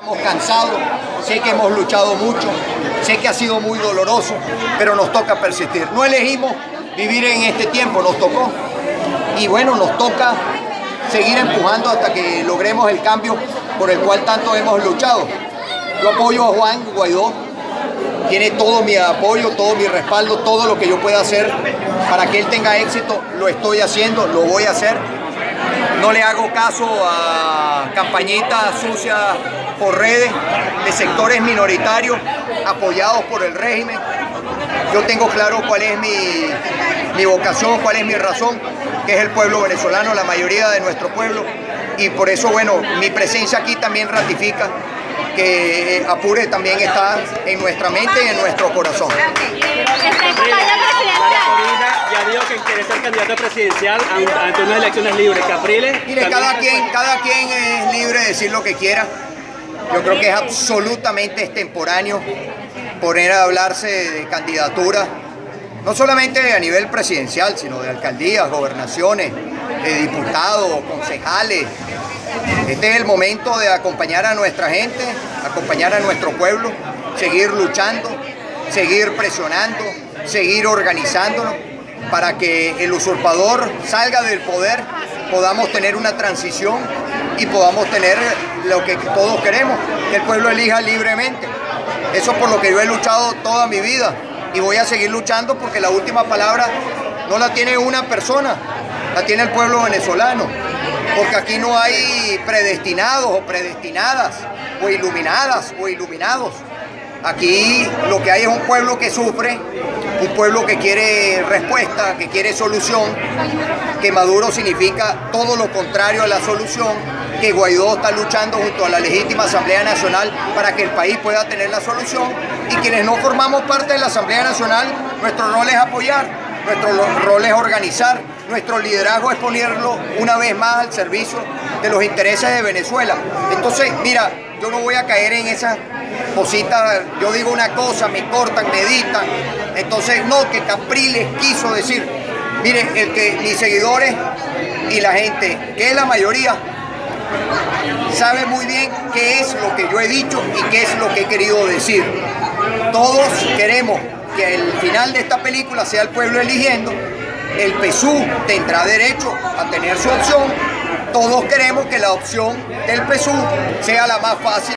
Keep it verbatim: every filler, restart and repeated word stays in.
Estamos cansados, sé que hemos luchado mucho, sé que ha sido muy doloroso, pero nos toca persistir. No elegimos vivir en este tiempo, nos tocó. Y bueno, nos toca seguir empujando hasta que logremos el cambio por el cual tanto hemos luchado. Yo apoyo a Juan Guaidó, tiene todo mi apoyo, todo mi respaldo, todo lo que yo pueda hacer para que él tenga éxito, lo estoy haciendo, lo voy a hacer. No le hago caso a campañitas sucias por redes de sectores minoritarios apoyados por el régimen. Yo tengo claro cuál es mi, mi vocación, cuál es mi razón, que es el pueblo venezolano, la mayoría de nuestro pueblo. Y por eso, bueno, mi presencia aquí también ratifica que Apure también está en nuestra mente y en nuestro corazón. Ya dijo que quiere ser candidato presidencial ante unas elecciones libres. Capriles. Mire, cada quien, cada quien es libre de decir lo que quiera. Yo creo que es absolutamente extemporáneo poner a hablarse de candidatura, no solamente a nivel presidencial, sino de alcaldías, gobernaciones, de diputados, concejales. Este es el momento de acompañar a nuestra gente, acompañar a nuestro pueblo, seguir luchando, seguir presionando, seguir organizándonos para que el usurpador salga del poder, podamos tener una transición y podamos tener lo que todos queremos, que el pueblo elija libremente. Eso es por lo que yo he luchado toda mi vida y voy a seguir luchando porque la última palabra no la tiene una persona, la tiene el pueblo venezolano. Porque aquí no hay predestinados o predestinadas, o iluminadas o iluminados. Aquí lo que hay es un pueblo que sufre, un pueblo que quiere respuesta, que quiere solución, que Maduro significa todo lo contrario a la solución, que Guaidó está luchando junto a la legítima Asamblea Nacional para que el país pueda tener la solución, y quienes no formamos parte de la Asamblea Nacional, nuestro rol es apoyar, nuestro rol es organizar, nuestro liderazgo es ponerlo una vez más al servicio de los intereses de Venezuela. Entonces, mira, yo no voy a caer en esas cositas, yo digo una cosa, me cortan, me editan. Entonces, no, que Capriles quiso decir, miren, el que mis seguidores y la gente, que es la mayoría, sabe muy bien qué es lo que yo he dicho y qué es lo que he querido decir. Todos queremos que el final de esta película sea el pueblo eligiendo. El P S U tendrá derecho a tener su opción. Todos queremos que la opción del P S U sea la más fácil.